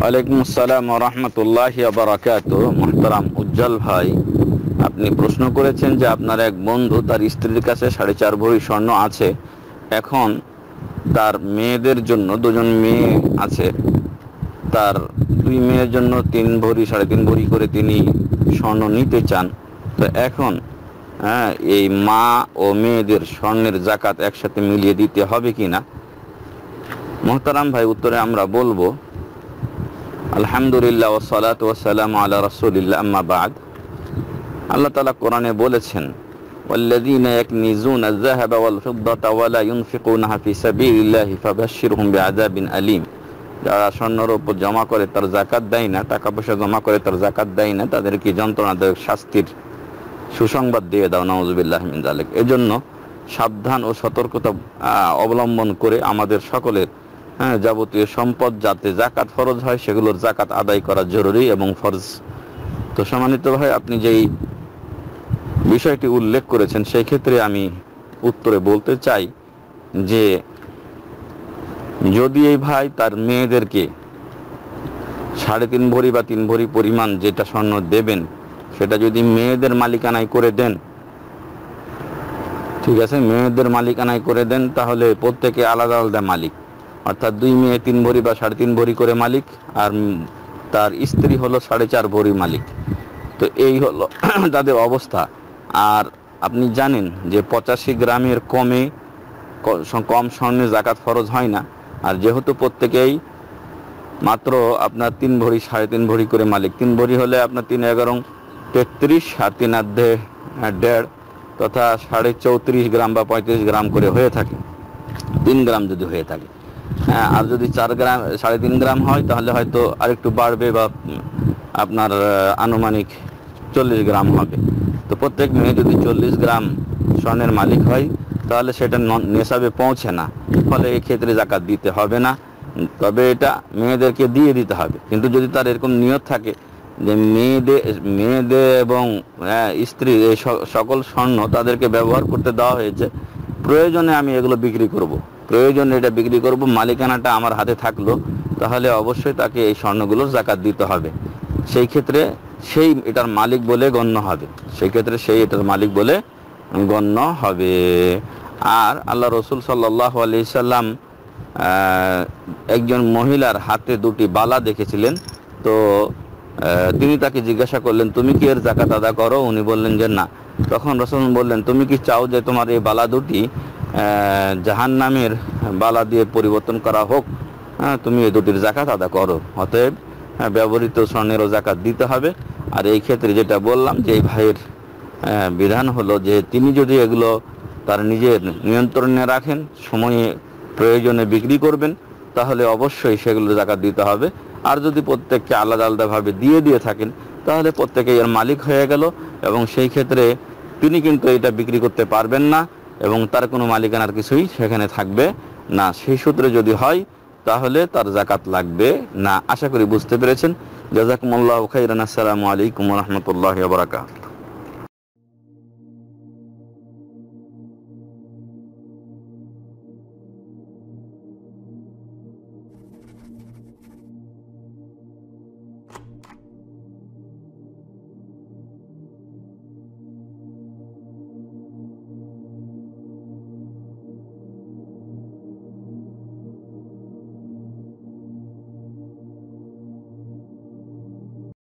ওয়ালাইকুম আসসালাম ওয়া রাহমাতুল্লাহি ওয়া বারাকাতুহু। মুহতারাম উজ্জ্বল ভাই, আপনি প্রশ্ন করেছেন যে আপনার এক বন্ধু তার স্ত্রীর কাছে 4.5 ভরি স্বর্ণ আছে। এখন তার মেয়েদের জন্য, দুজন মেয়ে আছে, তার দুই মেয়ের জন্য 3 ভরি 3.5 ভরি করে তিনি স্বর্ণ নিতে চান। তো এখন এই মা ও মেয়েদের স্বর্ণের যাকাত একসাথে মিলিয়ে দিতে হবে কিনা? মুহতারাম ভাই, উত্তরে আমরা বলবো আলহামদুলিল্লাহ ওয়া সালাতু ওয়া সালামু আলা রাসূলিল্লাহ, আম্মা বা'দ। আল্লাহ তাআলা কোরআনে বলেছেন, ওয়াল্লাযীনা ইয়াকনিজুনা আয-যাহাবা ওয়াল ফিদ্দাতা ওয়া লা ইউনফিকুনাহা ফি সাবিলিল্লাহি ফাবাশশিরহুম বিআযাবিন আলীম। যারা স্বর্ণের উপর জমা করে তার যাকাত দেয় না, টাকা পয়সা জমা করে তার যাকাত দেয় না, তাদেরকে যন্ত্রণাদায়ক শাস্তির সুসংবাদ দিয়ে দাও, নাউযুবিল্লাহি মিন যালিক। এজন্য সাবধান ও সতর্কতা অবলম্বন করে আমাদের সকলের যাবতীয় সম্পদ যাতে যাকাত ফরজ হয় সেগুলোর যাকাত আদায় করা জরুরি এবং ফরজ। তো সম্মানিত ভাই, আপনি যেই বিষয়টি উল্লেখ করেছেন সেই ক্ষেত্রে আমি উত্তরে বলতে চাই যে যদি এই ভাই তার মেয়েদেরকে 3.5 ভরি বা 3 ভরি পরিমাণ যেটা স্বর্ণ দেবেন সেটা যদি মেয়েদের মালিকানায় করে দেন, ঠিক আছে, মেয়েদের মালিকানায় করে দেন, তাহলে প্রত্যেকে আলাদা আলাদা মালিক, অর্থাৎ 2 মেয়ে 3 ভরি বা 3.5 ভরি করে মালিক, আর তার স্ত্রী হলো 4.5 ভরি মালিক। তো এই হলো তাদের অবস্থা। আর আপনি জানেন যে 85 গ্রামের কম স্বর্ণে যাকাত ফরজ হয় না। আর যেহেতু প্রত্যেকেই মাত্র আপনার 3 ভরি 3.5 ভরি করে মালিক, 3 ভরি হলে আপনার 3 11 33 আর 3 আধে 1.5 তথা 34.5 গ্রাম বা 35 গ্রাম করে হয়ে থাকে, 3 গ্রাম যদি হয়ে থাকে। আর যদি 4 গ্রাম 3.5 গ্রাম হয় তাহলে হয়তো আরেকটু বাড়বে বা আপনার আনুমানিক 40 গ্রাম হবে। তো প্রত্যেক মেয়ে যদি 40 গ্রাম স্বর্ণের মালিক হয় তাহলে সেটা নেশাবে পৌঁছে না, ফলে এক্ষেত্রে যাকাত দিতে হবে না, তবে এটা মেয়েদেরকে দিয়ে দিতে হবে। কিন্তু যদি তার এরকম নিয়ত থাকে যে মেয়েদের এবং স্ত্রীর এই সকল স্বর্ণ তাদেরকে ব্যবহার করতে দেওয়া হয়েছে, প্রয়োজনে আমি এগুলো বিক্রি করব, প্রয়োজনে এটা বিক্রি করব, মালিকানাটা আমার হাতে থাকলো, তাহলে অবশ্যই তাকে এই স্বর্ণগুলোর যাকাত দিতে হবে। সেই ক্ষেত্রে সেই এটার মালিক বলে গণ্য হবে, সেই ক্ষেত্রে সেই এটার মালিক বলে গণ্য হবে। আর আল্লাহ রসুল সাল্লাল্লাহু আলাইহি সাল্লাম একজন মহিলার হাতে 2টি বালা দেখেছিলেন। তো তিনি তাকে জিজ্ঞাসা করলেন, তুমি কি এর যাকাত আদা করো? উনি বললেন যে না। তখন রাসূল বললেন, তুমি কি চাও যে তোমার এই বালা 2টি জাহান্নামের বালা দিয়ে পরিবর্তন করা হোক? তুমি এই 2টির যাকাত আদা করো। অতএব ব্যবহৃত স্বর্ণেরও যাকাত দিতে হবে। আর এই ক্ষেত্রে যেটা বললাম যে এই ভাইয়ের বিধান হলো যে তিনি যদি এগুলো তার নিজের নিয়ন্ত্রণে রাখেন, সময়ে প্রয়োজনে বিক্রি করবেন, তাহলে অবশ্যই সেগুলো যাকাত দিতে হবে। আর যদি প্রত্যেককে আলাদা আলাদাভাবে দিয়ে থাকেন তাহলে প্রত্যেকে এর মালিক হয়ে গেল, এবং সেই ক্ষেত্রে তিনি কিন্তু এটা বিক্রি করতে পারবেন না এবং তার কোনো মালিকানার কিছুই সেখানে থাকবে না। সেই সূত্রে যদি হয় তাহলে তার যাকাত লাগবে না। আশা করি বুঝতে পেরেছেন। জাযাকুমুল্লাহু খাইরান। আসসালামু আলাইকুম ওয়া রাহমাতুল্লাহি ওয়া বারাকাতুহু।